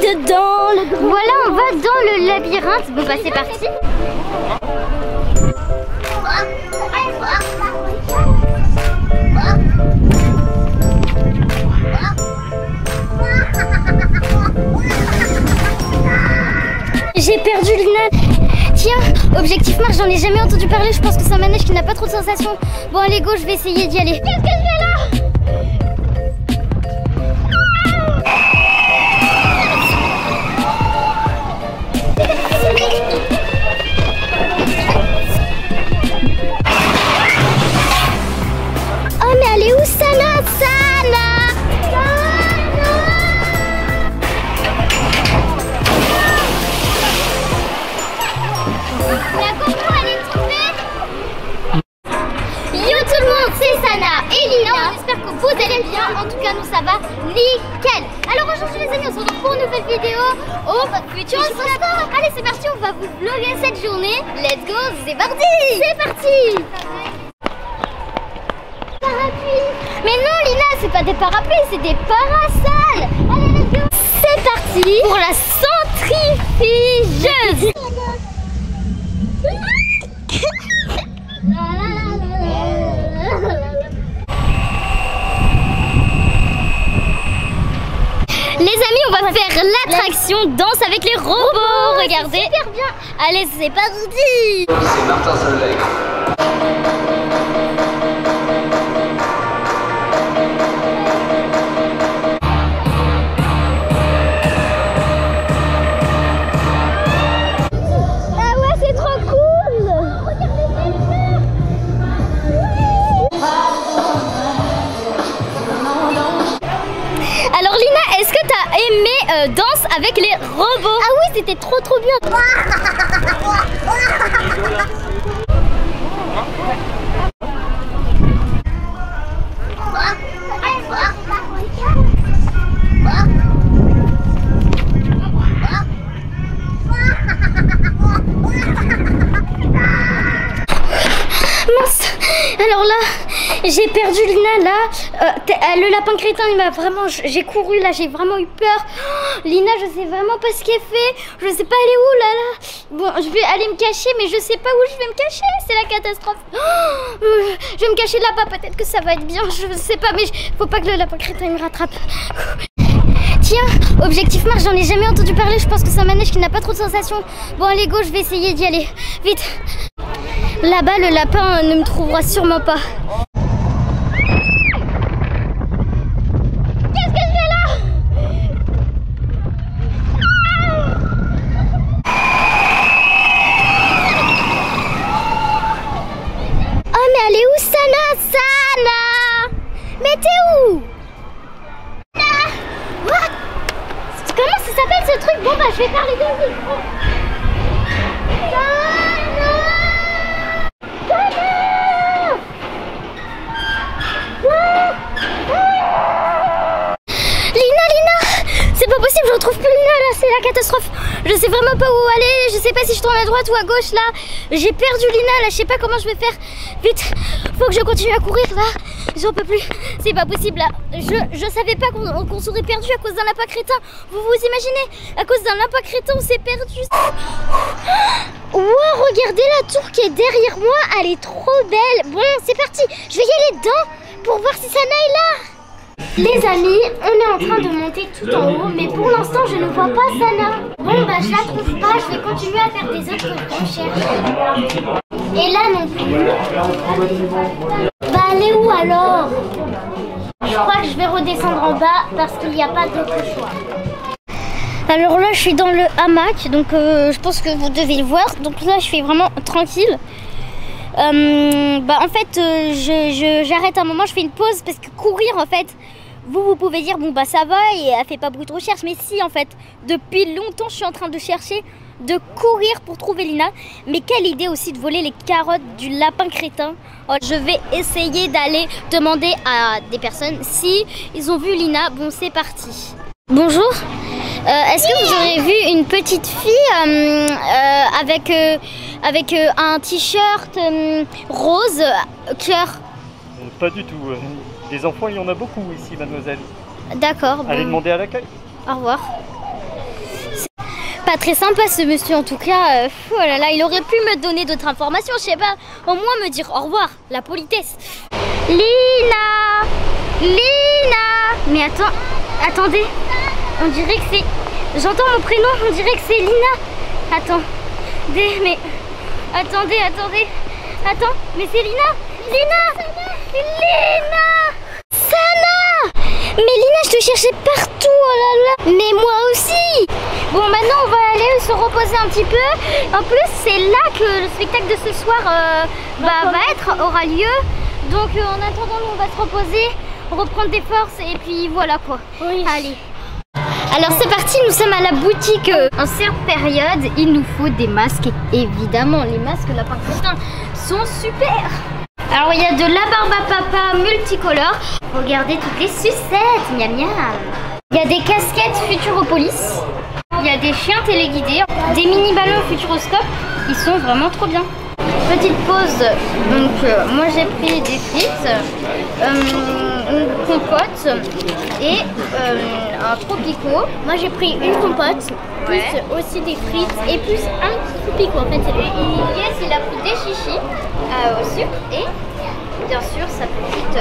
dedans. Voilà, on va dans le labyrinthe. Bon bah c'est parti. J'ai perdu Lina. Tiens, objectif Mars, j'en ai jamais entendu parler. Je pense que c'est un manège qui n'a pas trop de sensations. Bon allez go, je vais essayer d'y aller. Qu'est-ce que je fais là? Oh mais elle est où Sana? Et Lina, on espère que vous allez bien. En tout cas, nous ça va nickel. Alors aujourd'hui les amis, on se retrouve pour une nouvelle vidéo au futur Snap. Allez, c'est parti, on va vous vlogger cette journée. Let's go, c'est parti. C'est parti. Parapluie. Mais non Lina, c'est pas des parapluies, c'est des parasols. Allez, let's go. C'est parti pour la centrifugeuse. Les amis, on va faire l'attraction danse avec les robots. Regardez. Super bien. Allez, c'est parti. C'est Martin Solveig. Ah ouais, c'est trop cool. Alors Lina, est-ce que t'as aimé danse avec les robots? Ah oui, c'était trop bien. Mince. Alors là, j'ai perdu Lina là. Le lapin crétin, il m'a vraiment... J'ai couru là, j'ai vraiment eu peur. Oh, Lina, je sais vraiment pas ce qu'elle fait. Je sais pas elle est où là. Bon, je vais aller me cacher, mais je sais pas où je vais me cacher. C'est la catastrophe. Oh, je vais me cacher là-bas, peut-être que ça va être bien. Je sais pas, mais faut pas que le lapin crétin il me rattrape. Tiens, objectif Mars, j'en ai jamais entendu parler. Je pense que c'est un manège qui n'a pas trop de sensations. Bon allez go, je vais essayer d'y aller. Vite. Là-bas, le lapin ne me trouvera sûrement pas. Qu'est-ce que je fais là? Oh mais elle est où Sana? Mais t'es où? What? Comment ça s'appelle ce truc? Bon bah je vais faire les deux micros. C'est pas possible, je retrouve plus Lina là, c'est la catastrophe. Je sais vraiment pas où aller, je sais pas si je tourne à droite ou à gauche là. J'ai perdu Lina là, je sais pas comment je vais faire. Vite, faut que je continue à courir là. J'en peux plus, c'est pas possible là. Je savais pas qu'on serait perdu à cause d'un lapin crétin. Vous vous imaginez? À cause d'un lapin crétin on s'est perdu. Wow, regardez la tour qui est derrière moi, elle est trop belle. Bon, c'est parti, je vais y aller dedans pour voir si Sana est là. Les amis, on est en train de monter tout en haut, mais pour l'instant je ne vois pas Sana. Bon bah je la trouve pas, je vais continuer à faire des autres recherches. Et là non plus. Bah elle est où alors? Je crois que je vais redescendre en bas parce qu'il n'y a pas d'autre choix. Alors là je suis dans le hamac, donc je pense que vous devez le voir. Donc là je suis vraiment tranquille. Bah en fait j'arrête un moment, je fais une pause parce que courir en fait, vous pouvez dire bon bah ça va et elle fait pas beaucoup de recherche, mais si en fait depuis longtemps je suis en train de chercher, de courir pour trouver Lina. Mais quelle idée aussi de voler les carottes du lapin crétin. Oh, je vais essayer d'aller demander à des personnes si ils ont vu Lina. Bon c'est parti. Bonjour, est-ce que vous aurez vu une petite fille avec un t-shirt rose cœur? Pas du tout. Des enfants, il y en a beaucoup ici, mademoiselle. D'accord. Allez bon. demander à l'accueil. Au revoir. pas très sympa ce monsieur en tout cas. Oh là là, il aurait pu me donner d'autres informations, je sais pas. Au moins me dire au revoir, la politesse. Lina! Lina! Mais attendez. On dirait que c'est... J'entends mon prénom, on dirait que c'est Lina. Mais... Attendez. Attends, mais c'est Lina! Lina! Sana! Mais Lina, je te cherchais partout, oh là là! Mais moi aussi! Bon, maintenant on va aller se reposer un petit peu. En plus, c'est là que le spectacle de ce soir aura lieu. Donc en attendant, nous on va se reposer, reprendre des forces et puis voilà quoi. Oui. Allez. Alors c'est parti, nous sommes à la boutique. En cette période, il nous faut des masques. Évidemment, les masques lapin crétin sont super. Alors il y a de la barbe à papa multicolore. Regardez toutes les sucettes, miam miam. Il y a des casquettes Futuropolis. Il y a des chiens téléguidés, des mini ballons Futuroscope. Ils sont vraiment trop bien. Petite pause, donc moi j'ai pris des frites, une compote et un tropico. Moi j'ai pris une compote, plus aussi des frites et plus un tropico en fait. Yes, il a pris des chichis au sucre et bien sûr sa petite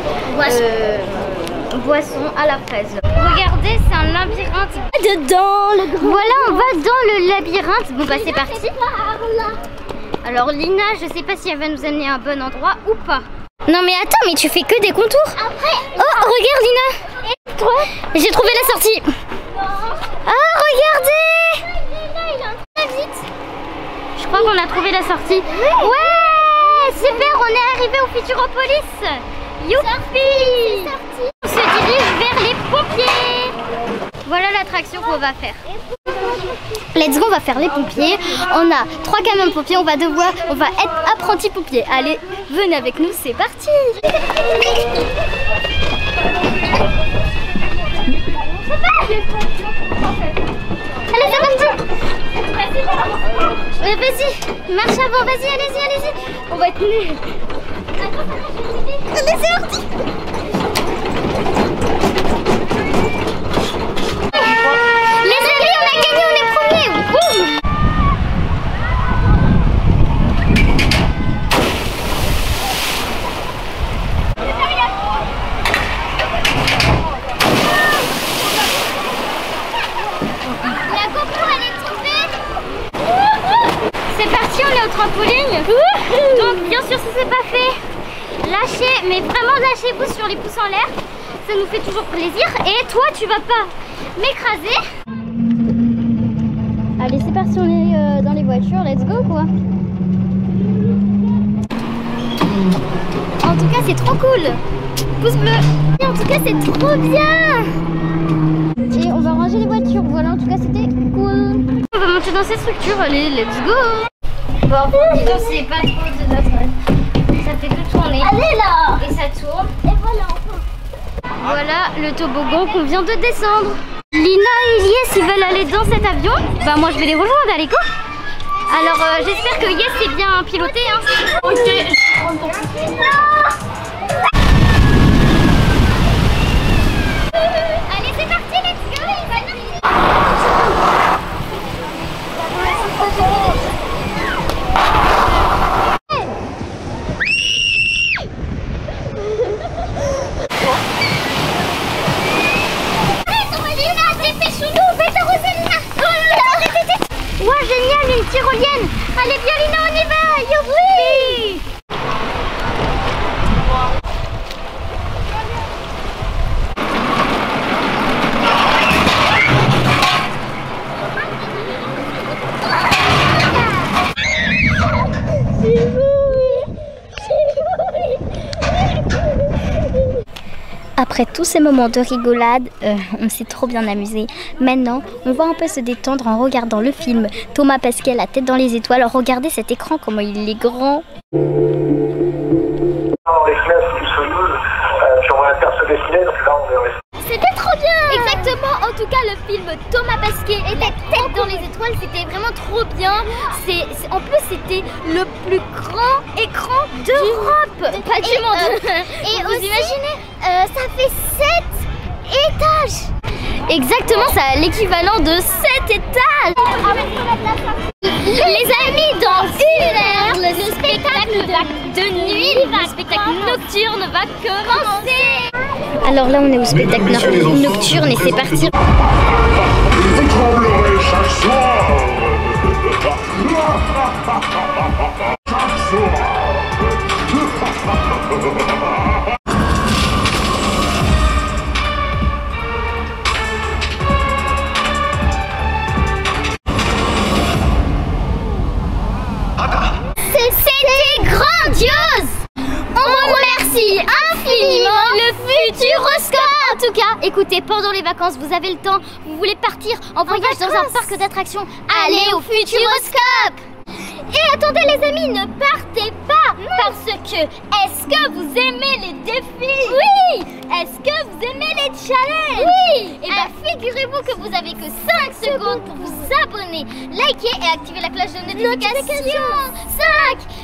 boisson à la fraise. Regardez, c'est un labyrinthe. Voilà, on va dans le labyrinthe. Bon bah c'est parti. Alors Lina, je sais pas si elle va nous amener à un bon endroit ou pas. Non mais attends, mais tu fais que des contours. Après. Oh, regarde Lina. Et toi? J'ai trouvé la sortie. Oh, regardez. Lina, il est vite. Je crois qu'on a trouvé la sortie. Ouais, super, on est arrivé au Futuropolis. Youpi. On se dirige vers les pompiers. Voilà l'attraction qu'on va faire. Let's go, on va faire les pompiers. On a 3 camions de pompiers, on va être apprentis pompiers. Allez, venez avec nous, c'est parti. Allez, c'est parti. Vas-y, marche avant, vas-y, allez-y. On va être nuls. Allez, c'est parti. Trampoline. Donc bien sûr si c'est pas fait, lâchez, mais vraiment lâchez-vous sur les pouces en l'air, ça nous fait toujours plaisir. Et toi tu vas pas m'écraser. Allez c'est parti, on est dans les voitures, let's go quoi. En tout cas c'est trop cool. Pouce bleu. Et en tout cas c'est trop bien. Et on va ranger les voitures, voilà, en tout cas c'était cool. On va monter dans cette structure, allez let's go. Bon, disons c'est pas trop de notre... Ça fait que tourner. Allez là. Et ça tourne. Et voilà enfin. Voilà le toboggan qu'on vient de descendre. Lina et Yes ils veulent aller dans cet avion. Bah moi je vais les rejoindre, allez go. Alors j'espère que Yes est bien piloté hein. Ok. Allez c'est parti, let's go. Génial, une tyrolienne. Allez bien Lina, on y va. Youpi. Après tous ces moments de rigolade, on s'est trop bien amusé. Maintenant, on va un peu se détendre en regardant le film Thomas Pesquet, la tête dans les étoiles. Regardez cet écran, comment il est grand. Dans les fenêtres du Soyouz, puis on va la faire se dessiner, donc là on est resté. C'était trop bien. Exactement, en tout cas le film Thomas Pesquet et la tête dans les étoiles, c'était vraiment trop bien. En plus c'était le plus grand écran d'Europe, pas du monde. Et vous aussi, imaginez, ça fait 7 étages. Exactement, ça a l'équivalent de 7 étages. Les amis, dans 1 heure, le spectacle de nuit, le spectacle nocturne va commencer. Alors là, on est au spectacle nocturne et c'est parti. Vous tremblerez chaque soir. Chaque soir. C'était grandiose. On remercie infiniment le Futuroscope. En tout cas, écoutez, pendant les vacances, vous avez le temps, vous voulez partir en voyage dans un parc d'attractions, allez au Futuroscope. Et attendez les amis, ne partez pas parce que, est-ce que vous aimez les défis? Oui. Est-ce que vous aimez les challenges? Oui. Et bien figurez-vous que vous avez que 5 secondes pour vous abonner, liker et activer la cloche de notification. 5,